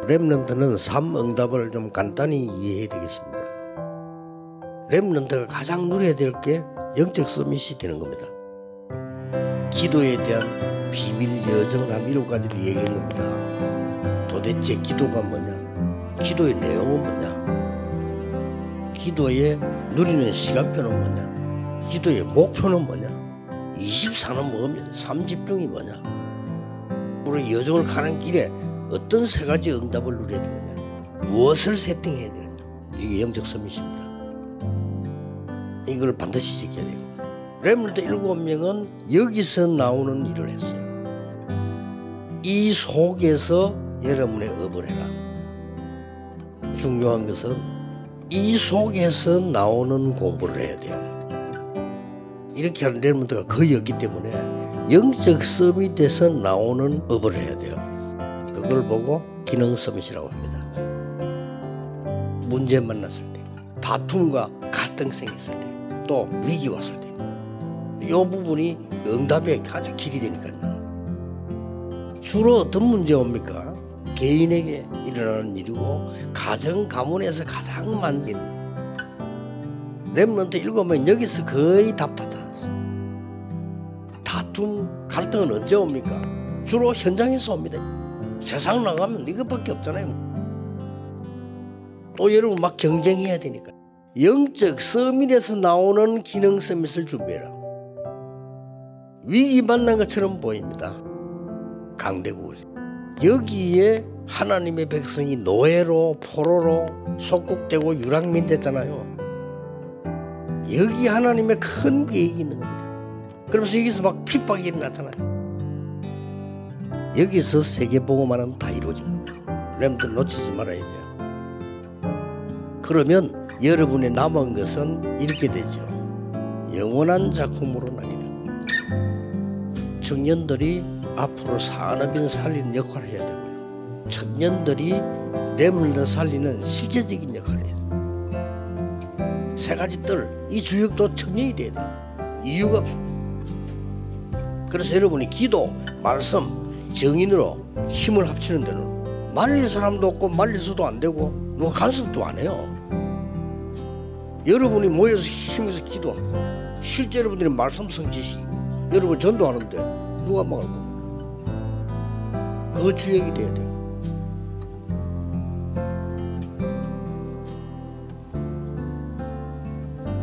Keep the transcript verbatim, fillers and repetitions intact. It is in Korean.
랩런트는 삼 응답을 좀 간단히 이해해야 되겠습니다. 랩런트가 가장 누려야 될 게 영적 서밋이 되는 겁니다. 기도에 대한 비밀 여정을 한 일곱 가지를 얘기한 겁니다. 도대체 기도가 뭐냐? 기도의 내용은 뭐냐? 기도에 누리는 시간표는 뭐냐? 기도의 목표는 뭐냐? 이십사는 뭐면 삼집중이 뭐냐? 우리 여정을 가는 길에 어떤 세 가지 응답을 누려야 되느냐? 무엇을 세팅해야 되느냐? 이게 영적 서밋입니다. 이걸 반드시 지켜야 됩니다. 랩런트 일곱 명은 여기서 나오는 일을 했어요. 이 속에서 여러분의 업을 해라. 중요한 것은 이 속에서 나오는 공부를 해야 돼요. 이렇게 하는 랩런트가 거의 없기 때문에 영적 서밋에서 나오는 업을 해야 돼요. 그걸 보고 기능 서밋이라고 합니다. 문제 만났을 때, 다툼과 갈등 생겼을 때, 또 위기 왔을 때, 이 부분이 응답의 가장 길이 되니까요. 주로 어떤 문제 옵니까? 개인에게 일어나는 일이고 가정 가문에서 가장 많은 랩런트 일곱 명 여기서 거의 답 다 찾았어요. 다툼, 갈등은 언제 옵니까? 주로 현장에서 옵니다. 세상 나가면 이것밖에 없잖아요. 또 여러분 막 경쟁해야 되니까. 영적 서밋에서 나오는 기능 서밋을 준비해라. 위기 만난 것처럼 보입니다. 강대국. 여기에 하나님의 백성이 노예로 포로로 속국되고 유랑민됐잖아요. 여기 하나님의 큰 계획이 있는 겁니다. 그러면서 여기서 막 핍박이 일어났잖아요. 여기서 세계복음화는 다 이루어진 겁니다. 렘들 놓치지 말아야 돼요. 그러면 여러분의 남은 것은 이렇게 되죠. 영원한 작품으로 나뉘다. 청년들이 앞으로 산업인 살리는 역할을 해야 되고요. 청년들이 렘런트 살리는 실제적인 역할을 해야 돼요. 세 가지 뜰, 이 주역도 청년이 돼야 돼요. 이유가 없어요. 그래서 여러분이 기도, 말씀, 정인으로 힘을 합치는 데는 말릴 사람도 없고 말려서도 안 되고 누가 간섭도 안 해요. 여러분이 모여서 힘에서 기도하고 실제 여러분들이 말씀 성취시 여러분 전도하는데 누가 막을 겁니까? 그 주역이 돼야 돼요.